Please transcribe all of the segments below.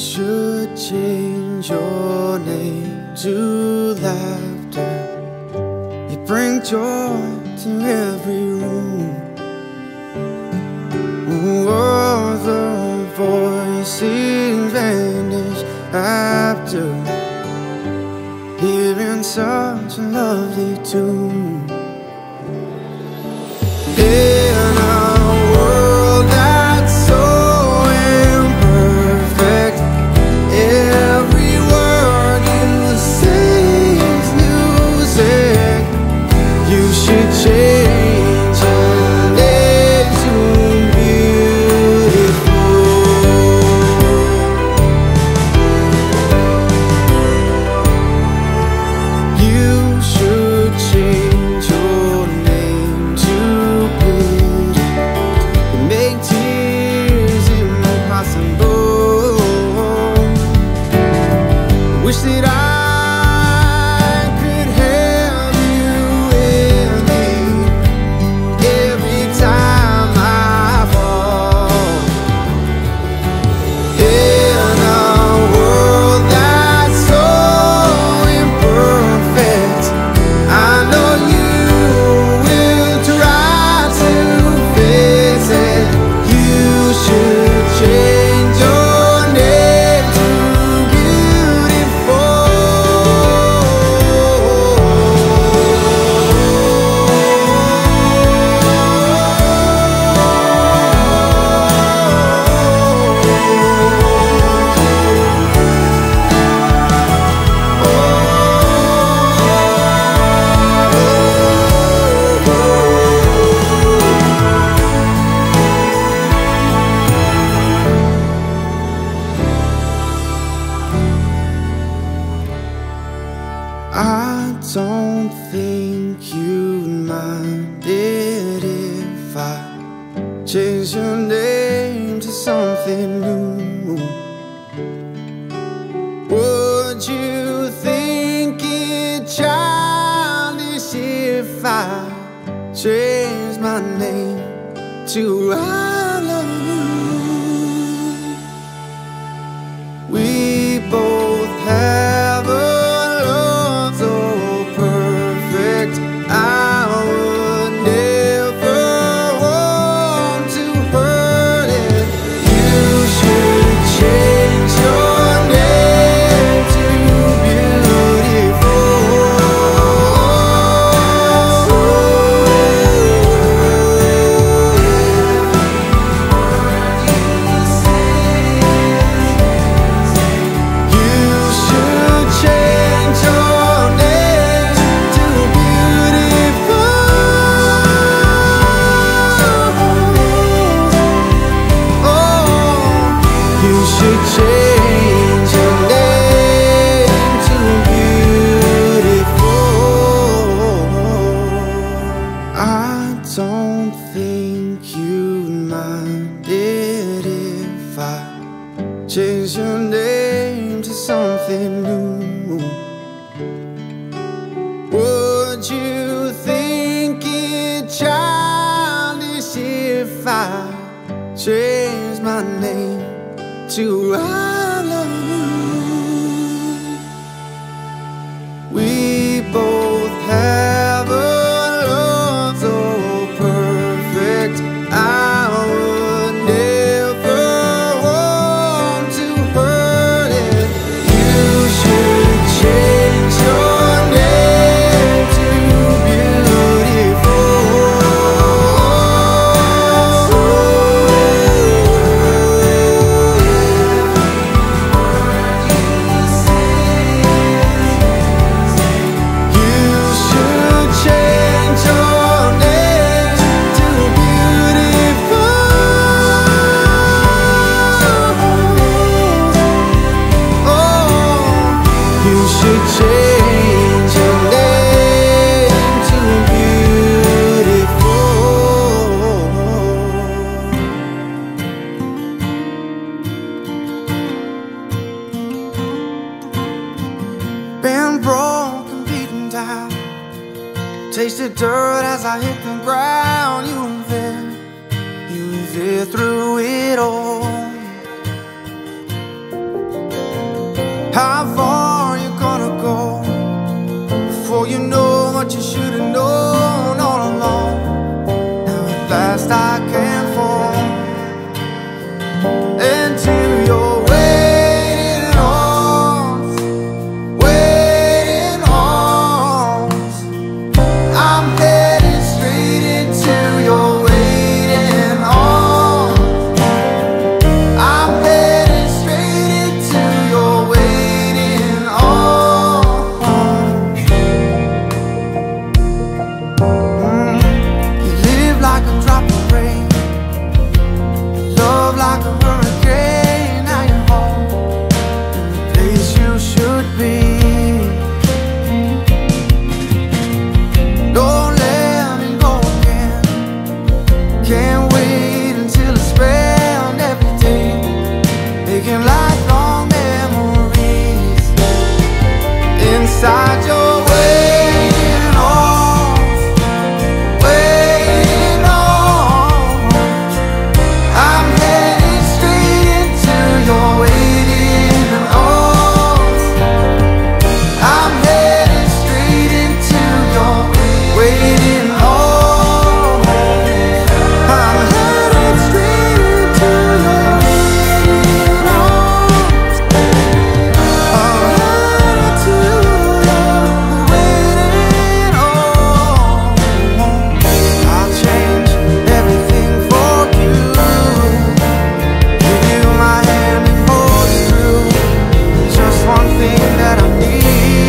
should change your name to laughter. You bring joy to every room. Oh, the voices vanish after hearing such a lovely tune. In a world that's so imperfect, every word you say is music. You should change your name to beautiful. You should change your name to beauty and make tears impossible. Wish that I could have you with me every time I fall. In a world that's so imperfect, I know you will try to fix it. You should change your name to beautiful. I don't think you'd mind it if I changed your name to something new. Would you think it childish if I changed my name to I love you? We both have a I would never want to hurt it. You should change your name to beautiful. You should change your name to beautiful. You should change your name to beautiful. I don't think you'd mind it if I changed your name to something new. Would you think it childish if I changed my name to I love you? We both have a love so perfect, I would never want to hurt it. You should change your name to beautiful. Tasted dirt as I hit the ground. You were there through it all. How far you gonna go before you know what you should have known all along? Now at last I can fall into your waiting arms, waiting arms. I'm headed straight into your waiting arms. I'm headed straight into your waiting arms. You live like a drop of rain, love like a hurricane. Now you're home in the place you should be. Don't let me go again. Can't wait until I spend every day making lifelong memories inside your waiting arms, waiting arms. I'm headed straight into your waiting arms. I'm headed straight into your waiting arms. I'm headed straight into your waiting arms. I'm headed to your waiting arms. I'll change everything for you, give you my hand and hold you through. Just one thing that I need.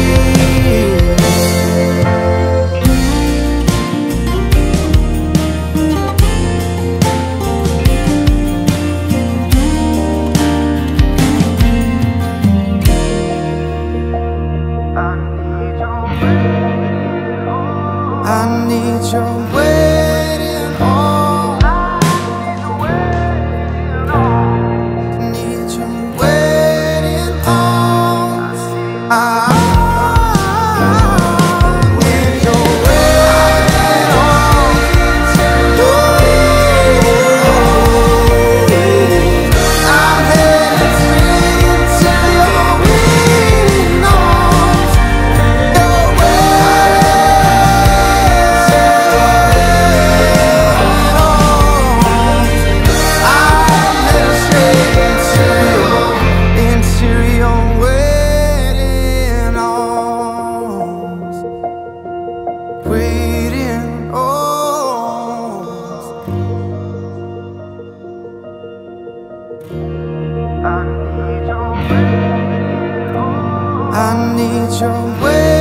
I need your waiting arms. I need your waiting arms. I need your waiting arms. I'm headed straight into your waiting arms. Your waiting arms. I need your waiting arms. I need your waiting